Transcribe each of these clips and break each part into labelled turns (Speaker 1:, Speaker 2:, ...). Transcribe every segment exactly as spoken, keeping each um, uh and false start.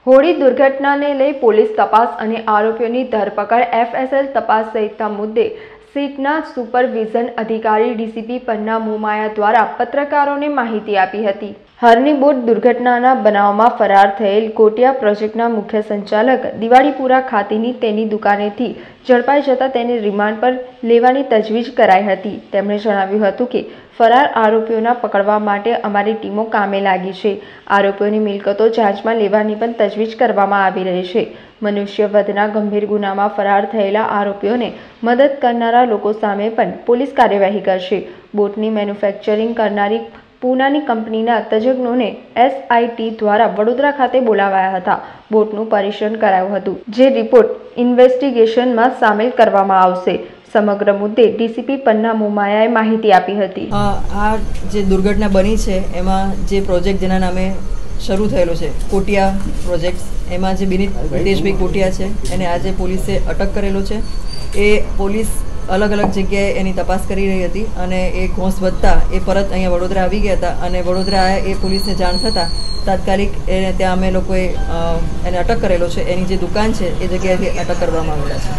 Speaker 1: હોળી દુર્ઘટનાને લઈ પોલીસ તપાસ અને આરોપીઓની ધરપકડ એફએસએલ તપાસ સહિતના મુદ્દે સીટના સુપરવિઝન અધિકારી ડીસીપી પન્ના મોમાયા દ્વારા પત્રકારોને માહિતી આપી હતી। હરની બોટ દુર્ઘટનાના બનાવમાં ફરાર થયેલ કોટિયા પ્રોજેક્ટના મુખ્ય સંચાલક દિવાળીપુરા ખાતેની તેની દુકાનેથી ઝડપાઈ જતા તેને રિમાન્ડ પર લેવાની તજવીજ કરાઈ હતી। તેમણે જણાવ્યું હતું કે ફરાર આરોપીઓના પકડવા માટે અમારી ટીમો કામે લાગી છે। આરોપીઓની મિલકતો જાંચમાં લેવાની પણ તજવીજ કરવામાં આવી રહી છે। મનુષ્યવધના ગંભીર ગુનામાં ફરાર થયેલા આરોપીઓને મદદ કરનારા લોકો સામે પણ પોલીસ કાર્યવાહી કરશે। બોટની મેન્યુફેક્ચરિંગ કરનારી પૂનાની કંપનીના તજજ્ઞોને એસઆઈટી દ્વારા વડોદરા ખાતે બોલાવાયા હતા। બોટનું પરીક્ષણ કરાયું હતું, જે રિપોર્ટ ઇન્વેસ્ટિગેશનમાં સામેલ કરવામાં આવશે। સમગ્ર મુદ્દે ડીસીપી પન્ના મોમાયાએ માહિતી આપી હતી।
Speaker 2: આ જે દુર્ઘટના બની છે એમાં જે પ્રોજેક્ટ જેના નામે શરૂ થયેલો છે કોટિયા પ્રોજેક્ટ, એમાં જે બિનિત હિતેશભાઈ કોટિયા છે એને આજે પોલીસે અટક કરેલો છે। એ પોલીસ અલગ અલગ જગ્યાએ એની તપાસ કરી રહી હતી અને એ ઘોંસ વધતા એ પરત અહીંયા વડોદરા આવી ગયા હતા અને વડોદરા એ પોલીસને જાણ થતાં તાત્કાલિક એને ત્યાં અમે લોકોએ એને અટક કરેલો છે। એની જે દુકાન છે એ જગ્યાએથી અટક કરવામાં આવેલા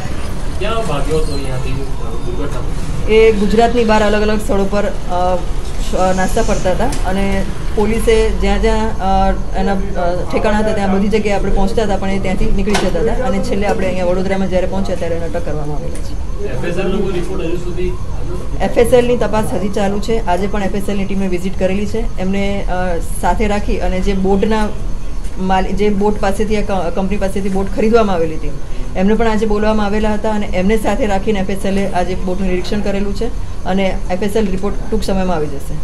Speaker 2: છે। એ ગુજરાતની બહાર અલગ અલગ સ્થળો પર નાસ્તા ફરતા હતા અને પોલીસે જ્યાં જ્યાં એના ઠેકાણા હતા ત્યાં બધી જગ્યાએ આપણે પહોંચતા હતા, પણ એ ત્યાંથી નીકળી જતા હતા અને છેલ્લે આપણે અહીંયા વડોદરામાં જ્યારે પહોંચ્યા ત્યારે એને અટક કરવામાં આવેલા છે। એફએસએલની તપાસ હજી ચાલુ છે। આજે પણ એફએસએલની ટીમે વિઝિટ કરેલી છે। એમને સાથે રાખી અને જે બોટના માલિક જે બોટ પાસેથી કંપની પાસેથી બોટ ખરીદવામાં આવેલી હતી એમને પણ આજે બોલવામાં આવેલા હતા અને એમને સાથે રાખીને એફએસએલે આજે બોટનું નિરીક્ષણ કરેલું છે અને એફએસએલ રિપોર્ટ ટૂંક સમયમાં આવી જશે।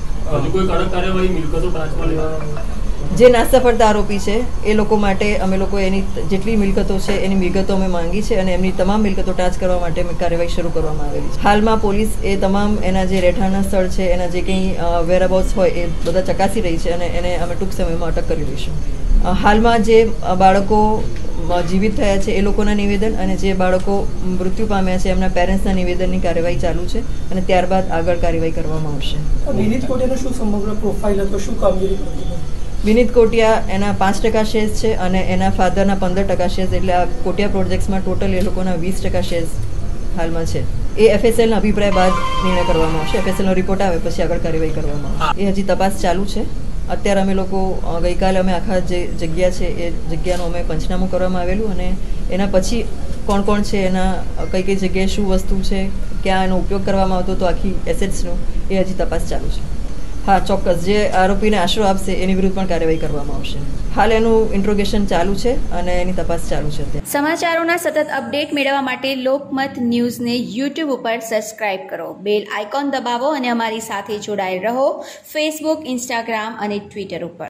Speaker 2: જે નાસ્તા ફરતા આરોપી છે એ લોકો માટે અમે લોકો એની જેટલી મિલકતો છે એની વિગતો અમે માંગી છે અને એમની તમામ મિલકતો ટાંચ કરવા માટે અમે કાર્યવાહી શરૂ કરવામાં આવેલી છે। હાલમાં પોલીસ એ તમામ એના જે રહેઠાણના સ્થળ છે, એના જે કંઈ વેરઅબાઉટ્સ હોય એ બધા ચકાસી રહી છે અને એને અમે ટૂંક સમયમાં અટક કરી દઈશું। હાલમાં જે બાળકો જીવિત થયા છે એ લોકોના નિવેદન અને જે બાળકો મૃત્યુ પામ્યા છે એમના પેરેન્ટ્સના નિવેદનની કાર્યવાહી ચાલુ છે અને ત્યારબાદ આગળ કાર્યવાહી કરવામાં આવશે।
Speaker 3: વિનીત કોટિયાનો શું સમગ્ર પ્રોફાઇલ હતો, શું કામગીરી કરતી?
Speaker 2: વિનીત કોટિયા એના પાંચ ટકા શેર્સ છે અને એના ફાધરના પંદર ટકા શેર્સ, એટલે આ કોટિયા પ્રોજેક્ટ્સમાં ટોટલ એ લોકોના વીસ ટકા શેર્સ હાલમાં છે। એ એફએસએલના અભિપ્રાય બાદ નિર્ણય કરવામાં આવશે। એફએસએલનો રિપોર્ટ આવે પછી આગળ કાર્યવાહી કરવામાં આવશે। એ હજી તપાસ ચાલુ છે। અત્યારે અમે લોકો ગઈકાલે અમે આખા જે જગ્યા છે એ જગ્યાનું અમે પંચનામું કરવામાં આવેલું અને એના પછી કોણ કોણ છે, એના કઈ કઈ જગ્યાએ શું વસ્તુ છે, ક્યાં એનો ઉપયોગ કરવામાં આવતો હતો આખી એસેટ્સનો, એ હજી તપાસ ચાલુ છે। હા, ચોક્કસ જે આરોપીને આશરો આપશે એની વિરુદ્ધ પણ કાર્યવાહી કરવામાં આવશે। હાલ એનું ઇન્ટ્રોગેશન ચાલુ છે અને એની તપાસ ચાલુ છે।
Speaker 4: સમાચારોના સતત અપડેટ મેળવવા માટે લોકમત ન્યૂઝને યુટ્યુબ ઉપર સબસ્ક્રાઇબ કરો, બેલ આઇકોન દબાવો અને અમારી સાથે જોડાયેલ રહો ફેસબુક, ઇન્સ્ટાગ્રામ અને ટ્વિટર ઉપર।